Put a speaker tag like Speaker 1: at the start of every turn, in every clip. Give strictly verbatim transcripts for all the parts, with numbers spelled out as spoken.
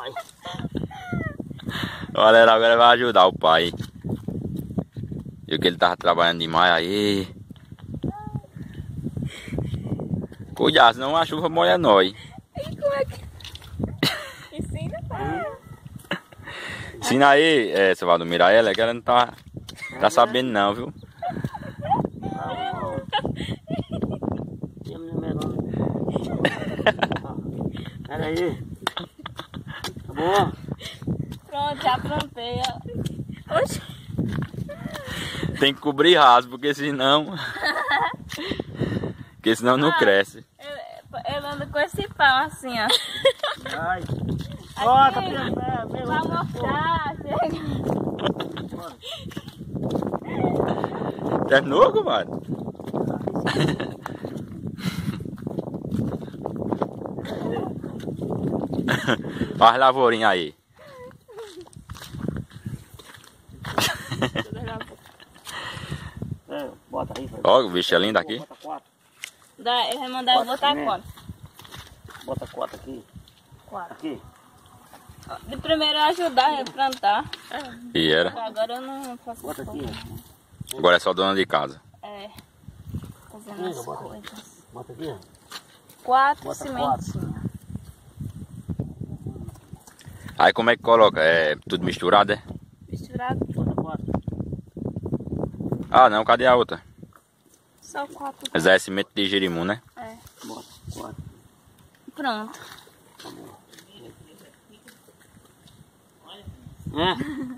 Speaker 1: Galera, agora vai ajudar o pai. Viu que ele tava trabalhando demais aí. Cuidado, senão a chuva molha nós.
Speaker 2: E como é que... Ensina pra ela.
Speaker 1: Ensina aí, é, seu Valdomiro, a ela que ela não tá, tá sabendo não, viu?
Speaker 3: Pera aí. Tá bom?
Speaker 2: Pronto, já aprontei. Oxi.
Speaker 1: Tem que cobrir raso, porque senão... porque senão não ah, cresce.
Speaker 2: Ele, ele anda com esse pau assim, ó.
Speaker 3: Ai. Ó, tá
Speaker 2: pegando. Vai mostrar.
Speaker 1: Terminou, comadre? Olha as lavourinhas aí.
Speaker 3: É, bota aí.
Speaker 1: Ó, o bicho é lindo aqui.
Speaker 3: Bota quatro.
Speaker 2: Dá, ele vai mandar eu botar quatro.
Speaker 3: Bota quatro aqui.
Speaker 2: Quatro.
Speaker 3: Aqui.
Speaker 2: De primeiro ajudar a plantar.
Speaker 1: E era.
Speaker 2: Agora eu não faço.
Speaker 3: Bota aqui.
Speaker 1: Agora é só dona de casa.
Speaker 2: É. Fazendo as
Speaker 3: bota,
Speaker 2: coisas.
Speaker 3: Bota aqui.
Speaker 2: Quatro sementinhas.
Speaker 1: Aí como é que coloca? É tudo misturado, é?
Speaker 2: Misturado.
Speaker 3: Bota quatro.
Speaker 1: Ah não, cadê a outra?
Speaker 2: Só quatro.
Speaker 1: Mas é semente de jerimum, né?
Speaker 2: É.
Speaker 3: Bota quatro.
Speaker 2: Pronto.
Speaker 3: É.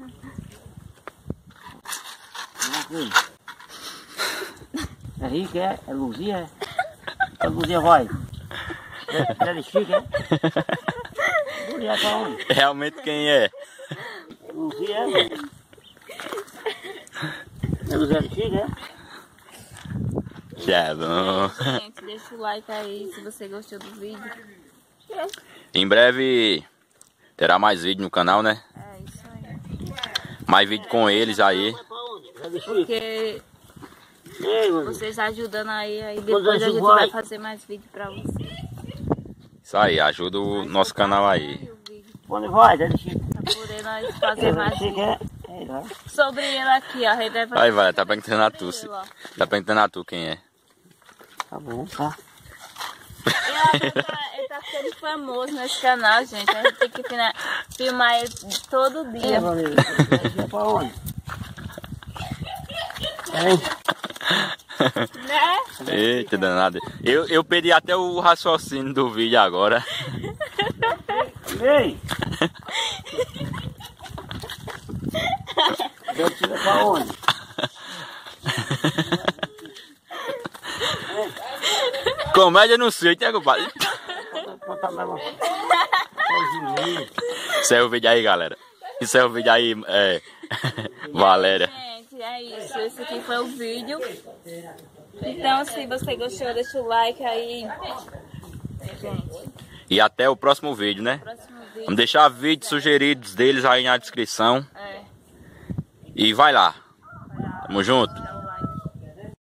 Speaker 3: É rico, é? É Luzia, é? A Luzia vai. É, é de Chique, é? Luzia pra onde?
Speaker 1: Realmente quem é?
Speaker 3: Luzia, é? É Luzia de Chique, é?
Speaker 1: Já bom.
Speaker 2: Gente, deixa o like aí se você gostou do vídeo.
Speaker 1: Em breve terá mais vídeo no canal, né?
Speaker 2: É isso aí.
Speaker 1: Mais vídeo com eles aí.
Speaker 2: Porque vocês ajudando aí, aí depois a gente vai fazer mais vídeo pra vocês.
Speaker 1: Isso aí, ajuda o nosso canal aí.
Speaker 3: Onde vai? Pra
Speaker 2: poder nós fazer mais vídeo. Sobre ele aqui, ó. Ele vai
Speaker 1: aí vai, tá perguntando a tu. Se... Tá perguntando a tu quem é.
Speaker 3: Tá bom, tá.
Speaker 2: Ele tá, ele tá ficando famoso nesse canal, gente. A gente tem que filmar ele todo dia.
Speaker 3: É, pra onde?
Speaker 2: Né?
Speaker 1: Eita, danado. Eu, eu perdi até o raciocínio do vídeo agora.
Speaker 3: Ei! Eu tiro pra onde?
Speaker 1: Comédia no sítio, né, compadre? Isso é o vídeo aí, galera. Isso é o vídeo aí, é... Valéria.
Speaker 2: Gente, é isso. Esse aqui foi o vídeo. Então, se você gostou, deixa o like aí. Gente.
Speaker 1: E até o próximo vídeo, né?
Speaker 2: Próximo vídeo.
Speaker 1: Vamos deixar vídeos sugeridos deles aí na descrição.
Speaker 2: É.
Speaker 1: E vai lá. Tamo junto.